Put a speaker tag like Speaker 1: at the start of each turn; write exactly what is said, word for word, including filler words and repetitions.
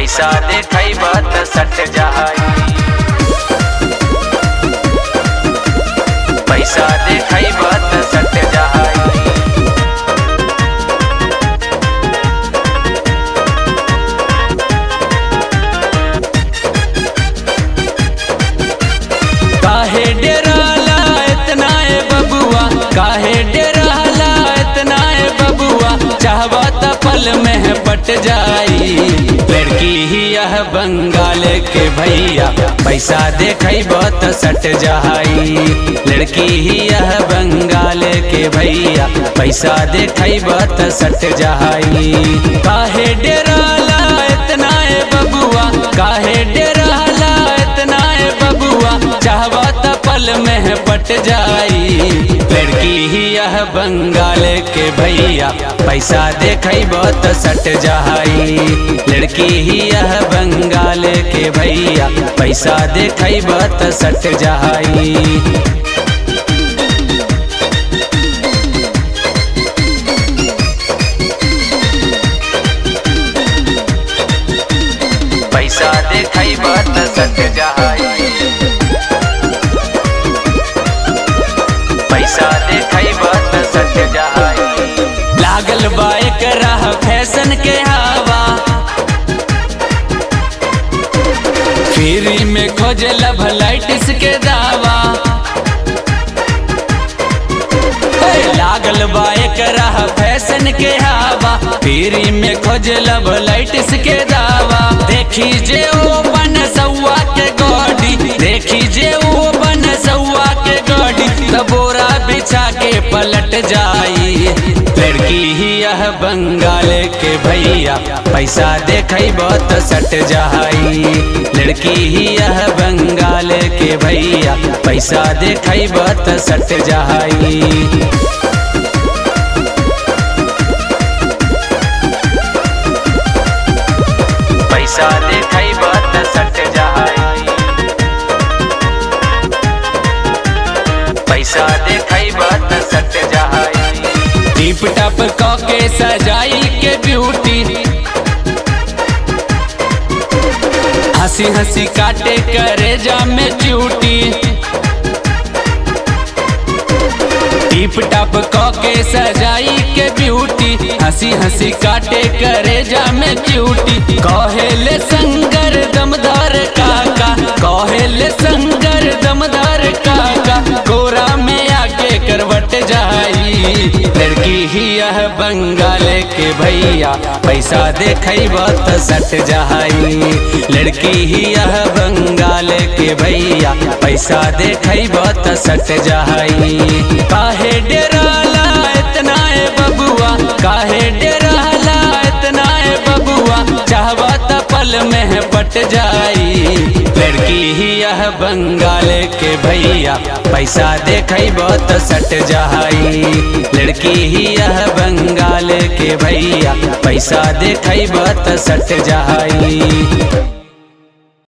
Speaker 1: पैसा देखैबा त सट जाई, पैसा देखैबा त सट जाई। काहे डेराला इतना ए बबुआ, काहे डेराला इतना ए बबुआ, चाहबा त पल में पट जाई। लड़की ही यह बंगाल के भैया, पैसा देखैबा त सट जाई। लड़की ही यह बंगाल के भैया, पैसा देखैबा त सट जाई। काहे डेराला इतना ए बबुआ, काहे डेराला इतना ए बबुआ, चाहबा त पल में पट जाई। लड़की ही यह बंगाल के भैया, पैसा देखैबा त सट जाई। लड़की ही यह बंगाल के भैया, पैसा देखैबा त सट जाई। पैसा देखैबा त सट जाई, पैसा देखैबा त सट जाई। लागल बा एकरा फैशन के हवा, फ्री में खोजे लव लाइटिस के दावा। लागल बा एकरा फैशन के हवा, फ्री में खोजे लव लाइटिस के दावा। देखी जे ओ बन सौआ के गाड़ी, देखी जे ओ बन सौआ के गाड़ी, तबोरा बिछा के पलट जाई। लड़की ही यह बंगाल के भैया, पैसा देखैबा त सट जाई। लड़की ही यह बंगाल के भैया, पैसा देखैबा त सट जाई। पैसा देखैबा त सट जाई, पैसा देखैबा त सट जाई। टिप टप क के सजाई के ब्यूटी, हंसी हंसी काटे करे जा में च्यूटी। टिप टप क के सजाई के ब्यूटी, हंसी हंसी काटे करे जा में च्यूटी। कहेले संगर दमदार काका, कहेले संगर दमदार काका, कोरा में आके करवट जाई। लड़की ही यह बंगाल के भैया, पैसा देखैबा त सट जाई। लड़की ही यह बंगाल के भैया, पैसा देखैबा त सट जाई। काहे डेराला इतना ए बबुआ, काहे डेराला इतना ए बबुआ, चाहबा त पल में पट जाई। लड़की ही यह बंगाल के भैया, पैसा देखैबा त सट जाई। लड़की ही यह बंगाल के भैया, पैसा देखैबा त सट जाई।